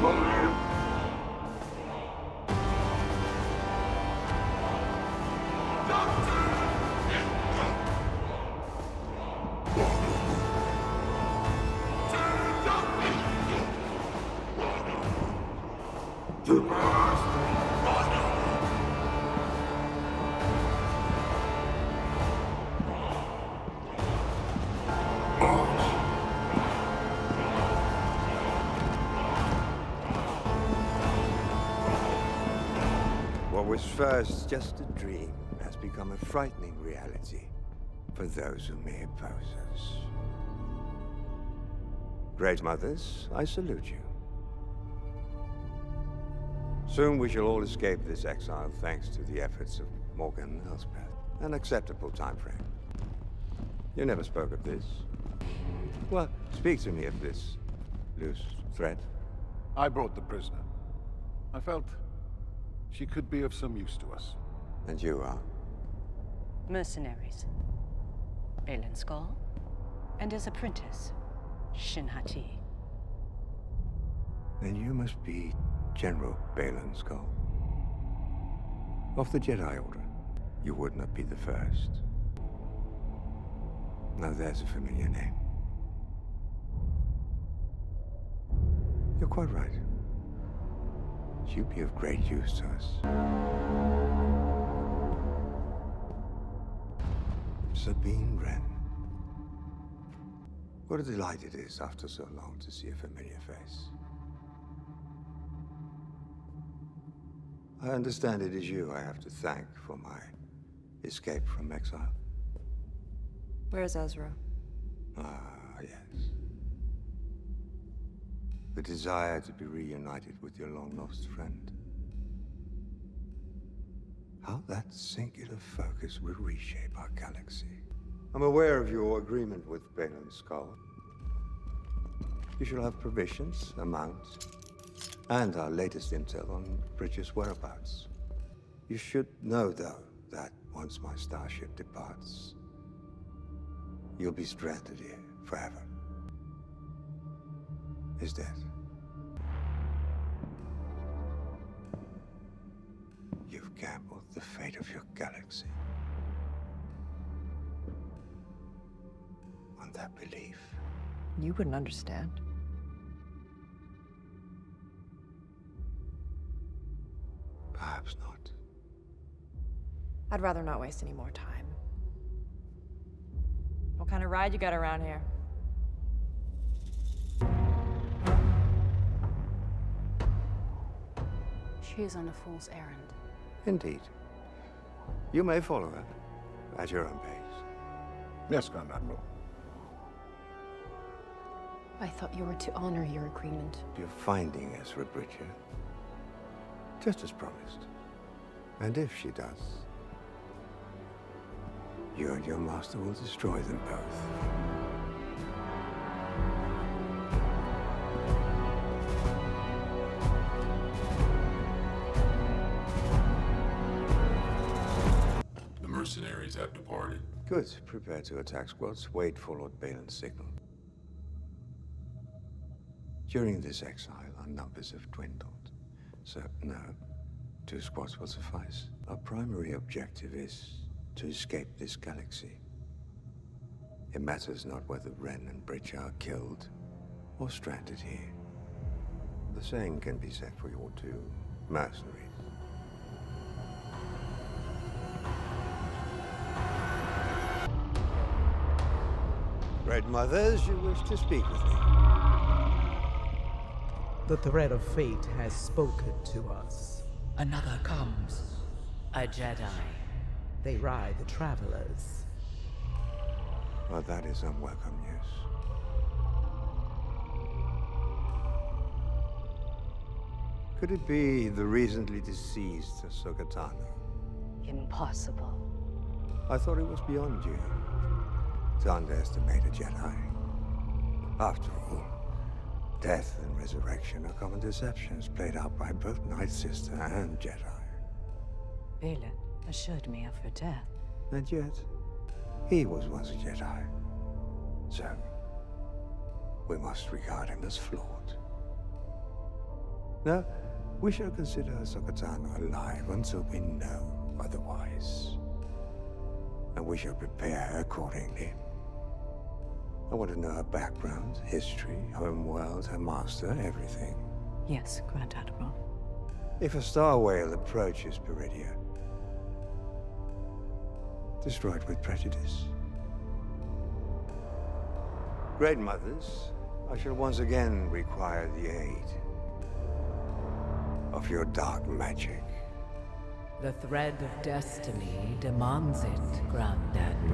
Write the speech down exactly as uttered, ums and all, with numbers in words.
What was first just a dream has become a frightening reality for those who may oppose us. Great Mothers, I salute you. Soon we shall all escape this exile thanks to the efforts of Morgan and Elspeth. An acceptable time frame. You never spoke of this. Well, speak to me of this loose thread. I brought the prisoner. I felt she could be of some use to us. And you are? Mercenaries. Baylan Skoll, and his apprentice, Shin Hati. Then you must be General Baylan Skoll. Of the Jedi Order. You would not be the first. Now there's a familiar name. You're quite right. She'd be of great use to us. Sabine Wren. What a delight it is after so long to see a familiar face. I understand it is you I have to thank for my escape from exile. Where's Ezra? Ah, yes. The desire to be reunited with your long-lost friend. How that singular focus will reshape our galaxy. I'm aware of your agreement with Baylan Skoll. You shall have provisions, a mount, and our latest intel on Bridger's whereabouts. You should know, though, that once my starship departs, you'll be stranded here forever. Is that? You've gambled the fate of your galaxy on that belief. You wouldn't understand. Perhaps not. I'd rather not waste any more time. What kind of ride you got around here? She is on a fool's errand. Indeed. You may follow her at your own pace. Yes, Grand Admiral. I thought you were to honor your agreement. You're finding Ezra Bridger, just as promised. And if she does, you and your master will destroy them both. The mercenaries have departed. Good. Prepare to attack squads. Wait for Lord Baylan's signal. During this exile, our numbers have dwindled. So, no, two squads will suffice. Our primary objective is to escape this galaxy. It matters not whether Wren and Bridger are killed or stranded here. The same can be said for your two mercenaries. Great Mothers, you wish to speak with me. The thread of fate has spoken to us. Another comes. A Jedi. They ride the travelers. Well, that is unwelcome news. Could it be the recently deceased Ahsoka Tano? Impossible. I thought it was beyond you to underestimate a Jedi. After all, death and resurrection are common deceptions played out by both Night Sister and Jedi. Baylan assured me of her death. And yet, he was once a Jedi. So, we must regard him as flawed. No, we shall consider Ahsoka Tano alive until we know otherwise. And we shall prepare her accordingly. I want to know her background, history, home world, her master, everything. Yes, Grand Admiral. If a star whale approaches Peridia, destroy it with prejudice. Great Mothers, I shall once again require the aid of your dark magic. The thread of destiny demands it, Grand Admiral.